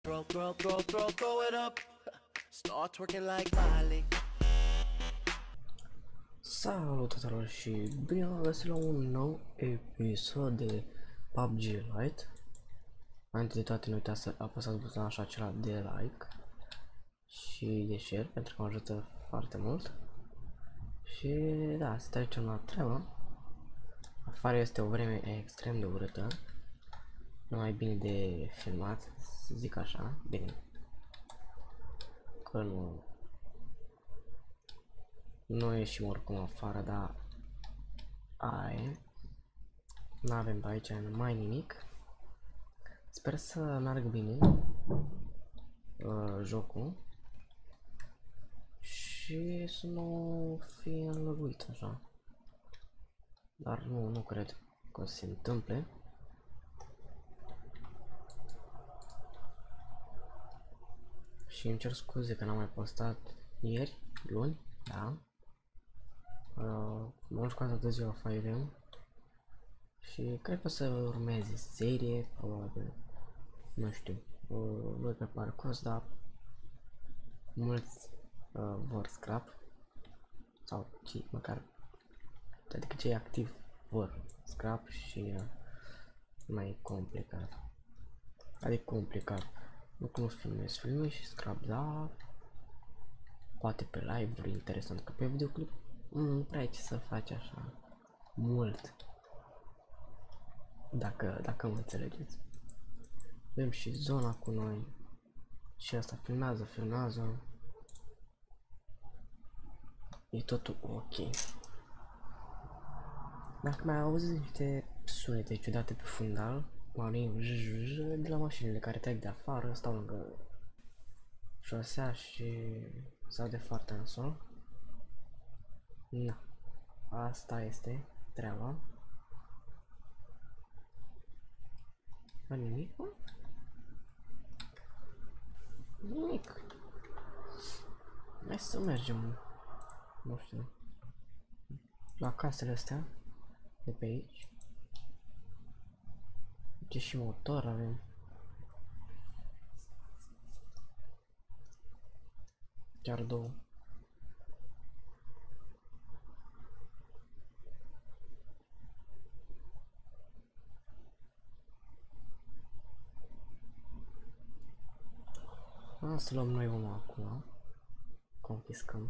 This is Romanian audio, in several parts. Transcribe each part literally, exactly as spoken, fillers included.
Throw, throw, throw, throw, throw it up. Start twerking like Miley. Salut tuturor și bine v-am găsit la un nou episod de P U B G Lite. Înainte de toate nu uitați să apăsați butonul așa acela de like și de share pentru că mă ajută foarte mult. Și da, să trecem la treabă. Afară este o vreme extrem de urâtă, nu mai bine de filmat, să zic așa, bine. Că nu Nu ieșim oricum afară, dar aia nu avem pe aici mai nimic. Sper să meargă bine uh, jocul și să nu fie înlocuit așa. Dar nu, nu cred că o să se întâmple. Și îmi cer scuze că n-am mai postat ieri, luni, da. Uh, m-am jucat toată ziua Fire Emblem și cred că o să urmeze serie, probabil, nu știu, uh, voi pe parcurs, dar mulți uh, vor scrap sau cei măcar, adică cei activi vor scrap și uh, mai e complicat, adică complicat, nu că nu filmez, filmez și scrap, da, poate pe live-uri interesant, că pe videoclip nu prea ai ce să faci așa mult, dacă, dacă mă înțelegeți. Avem și zona cu noi și asta filmează, filmează, e totul ok. Dacă mai auziți niște sunete ciudate pe fundal, oamenii de la mașinile care trec de afară, stau lângă șosea și sau de foarte în sol. Na, asta este treaba. Mai nimic, mă? Nimic. Hai să mergem, nu știu, la casele astea de pe aici. Ce și motor avem. Chiar două. Hai să luăm noi una acum. Confiscăm.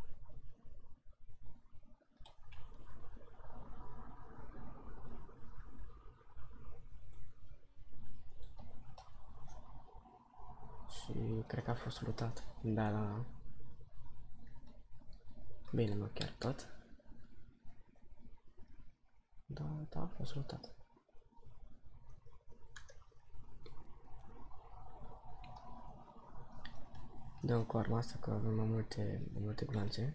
Și cred că a fost lutat. Da, da, da. Bine, nu chiar tot. Da, da, a fost lutat. Dăm cu arma asta că avem mai multe, mai multe glanțe.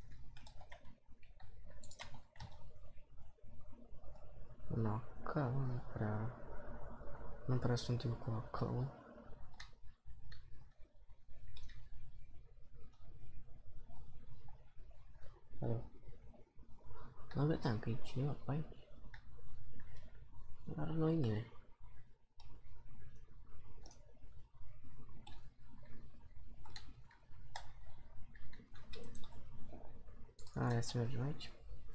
Nu, că nu prea, nu prea suntem cu acău. Alo. Nu vedeam că e cineva pe aici. Dar nu-i nimeni. Hai să mergem aici.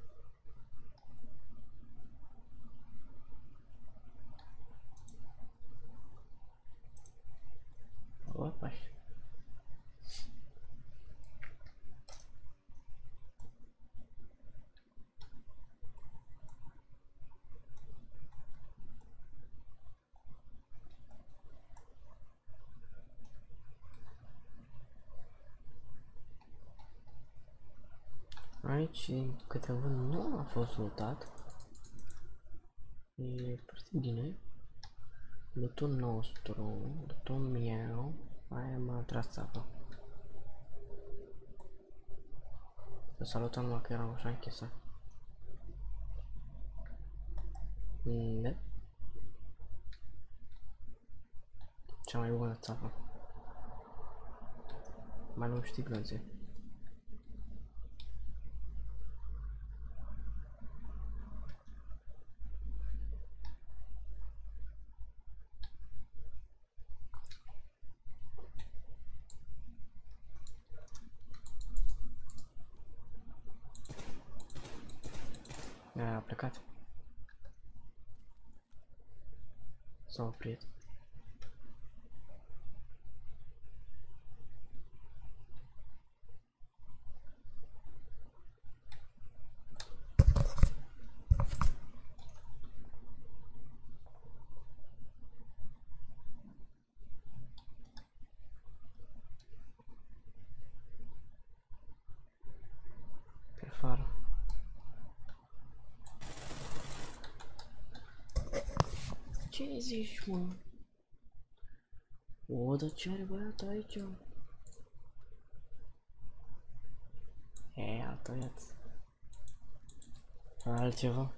Opa. Aici, câte văd, nu a fost lutat. E foarte bine. Lutul nostru, lutul meu, aia m-a tras țapă. Să salutăm numai că eram așa închisă. Da. Cea mai bună țapă. Mai nu știi glonțe. plecat. S-a oprit. Pe afară. Ce zici, mă? O, dar ce are băiatul aici? E, a tăiat. Altceva?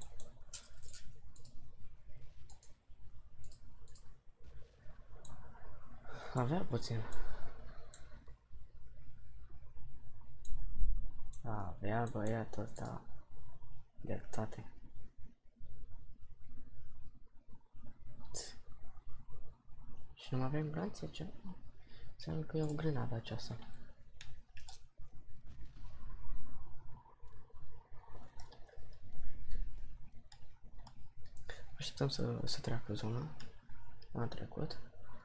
Avea puțin. Avea băiatul ăsta dreptate. Și nu avem glanțe, ce? Înseamnă că e o grenadă aceasta. Așteptăm să, să treacă zona. A trecut.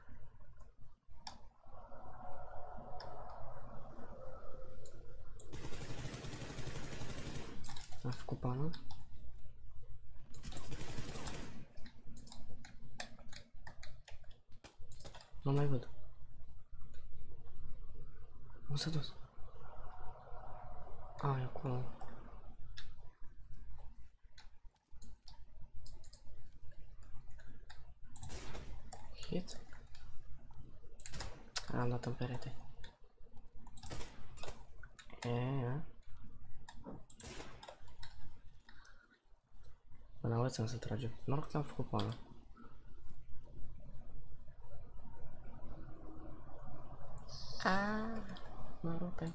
A făcut pană. Nu mai văd. Unde s-a dus? A, e acolo. Hit. Am dat în perete. E. Până învățăm să tragem. Noroc că am făcut pană. Aaaa, mă rupe.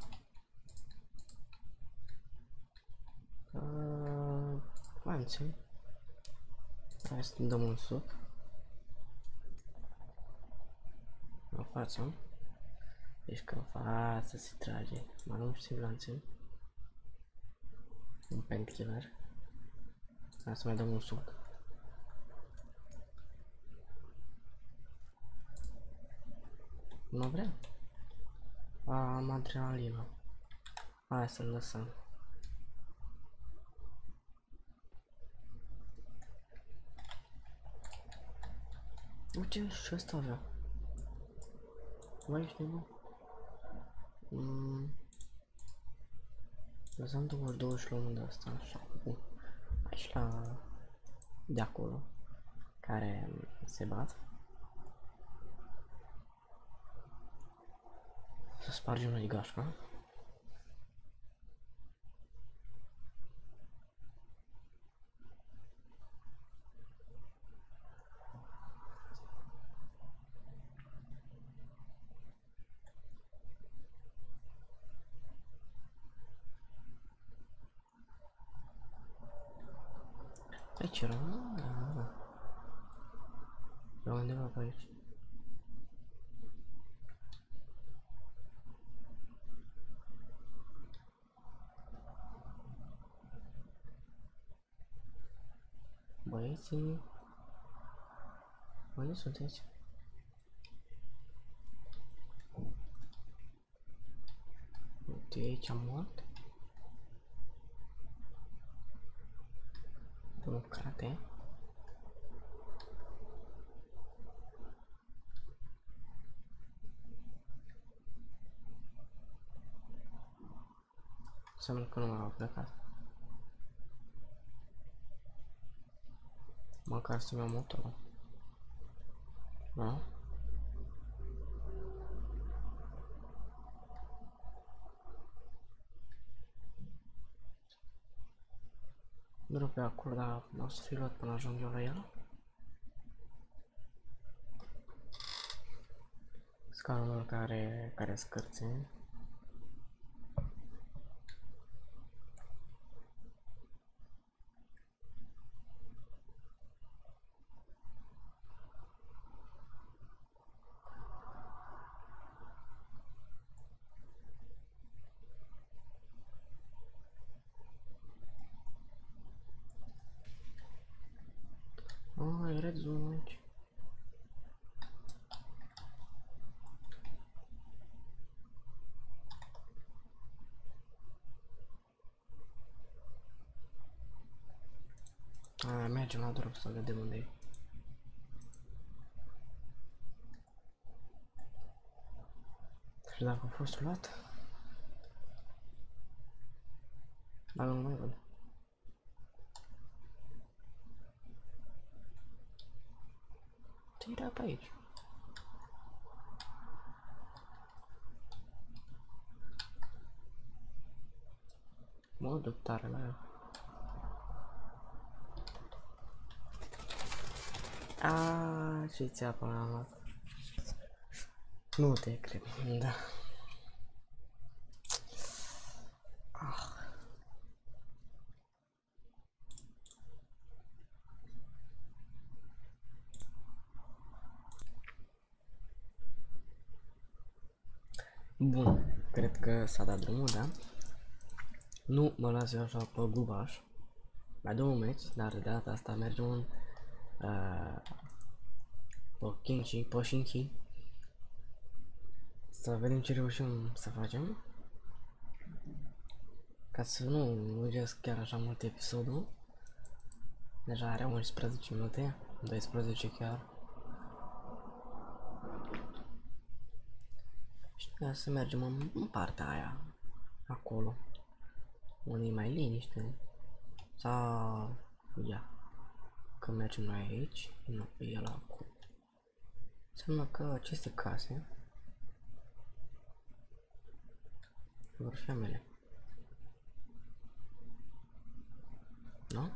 Uh, mai țin. Hai să dăm un suc. În față. Deci că în față se trage. Mă luăm și lanțe. Un painkiller. Hai să mai dăm un suc. Nu vrea. Am adrenalină. Hai să-l lăsăm. Uite, și ăsta avea. Mai ești nebun? Mm. Lăsăm douăzeci două și luăm de asta, așa. Bun. Aici la... de acolo. Care se bat. Să spargem noi gașca. Aici era, da. Era undeva pe aici. Băieții... Unde sunteți? Uite, aici am mort. Un crate. Înseamnă că nu mai au plecat. Măcar să-mi iau motorul. Da? Nu pe acolo, dar o să fi luat până ajung eu la el. Scarul care care scârțe. unul aici. A, mergem la drop să vedem unde e. Și dacă a fost luat? Dacă nu mai văd. Ce era pe aici? Mă duc tare la el. Aaaa, ce țeapă l-am luat. Nu te cred, da. Ah. Bun, cred că s-a dat drumul, da? Nu mă las eu așa pe gubaș. Mai două meci, dar de data asta mergem în uh, Pochinchi, Pochinchi. Să vedem ce reușim să facem. Ca să nu lungesc chiar așa mult episodul. Deja are unsprezece minute, doisprezece chiar. Și să mergem în, în partea aia, acolo, unde e mai liniște. Sau, ia, că mergem noi aici, nu pe el acolo. Înseamnă că aceste case vor fi amele. Nu?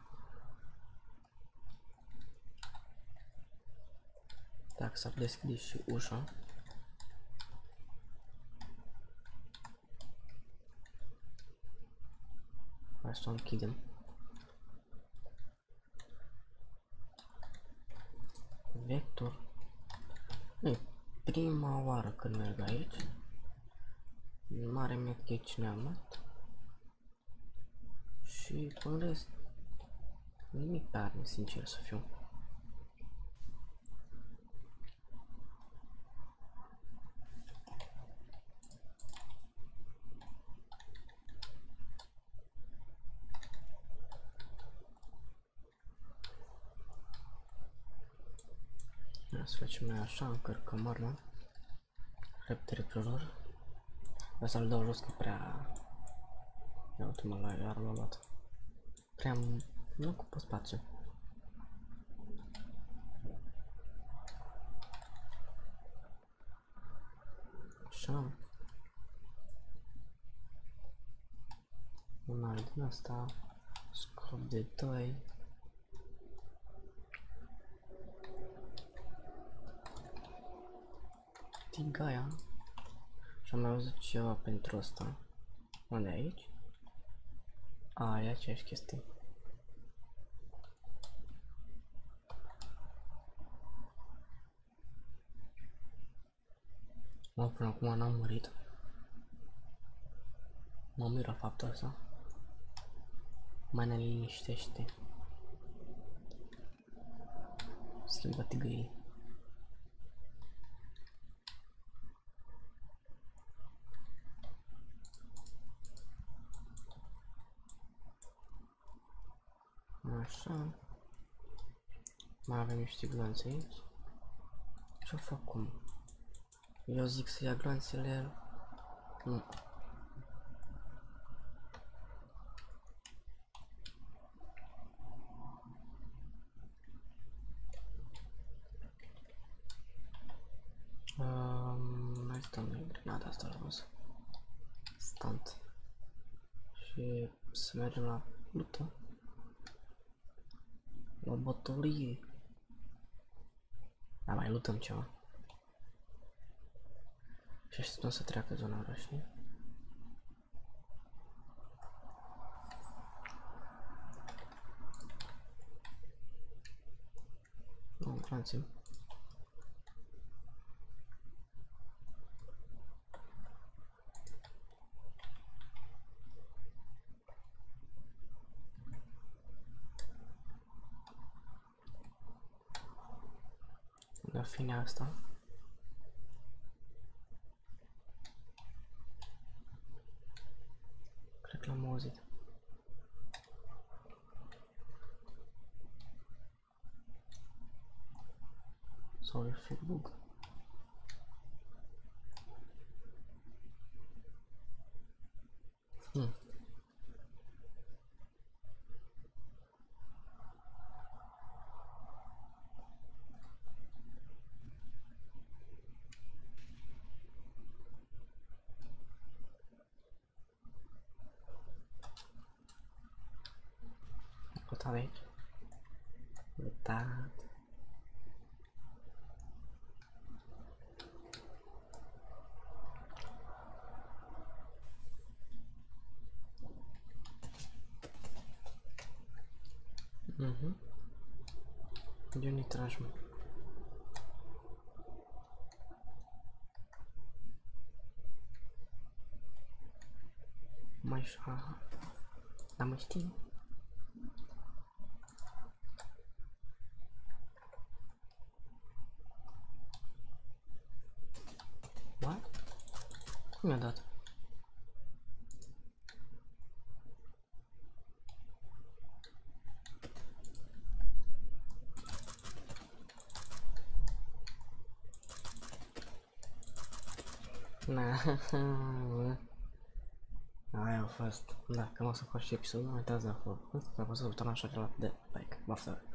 Dacă s-ar deschide și ușa. Hai să o închidem. Vector. Nu e prima oară când merg aici. Mare medkit ne-am luat. Și în rest nimic tare, sincer să fiu. Să facem noi așa, încărcăm arma. Repede repejor. O să-l dau jos că prea... Ia uite-mă la iar l-a luat. Prea... nu ocupă spațiu. Așa. Un alt din asta. Scop de doi. Tigaia. Și am mai auzit ceva pentru asta. Unde aici? A, e aceeași chestie. Mă, până acum n-am murit. Mă miră faptul ăsta. Mai ne liniștește. Schimbă tigăii. Așa. Mai avem niște glanțe aici. Ce-o fac cum? Eu zic să ia glanțele. Nu. Um, mai stăm noi grenada asta la văzut. Stunt. Și să mergem la luptă. La bătălie. Da, mai luptăm ceva. Și așteptăm să treacă zona orașului. Nu, glanțe. La fine asta. Cred că l-am auzit. Sau e Facebook. Hmm. Botar aici. Botar. Uhum. De onde traz, mano? Mais. Ah, dá mais tempo. What? Como é a data? Não. Aia a fost. Da, cam o să fac și episodul, nu uitați de acolo. Dacă o să vă așa de like, baftă.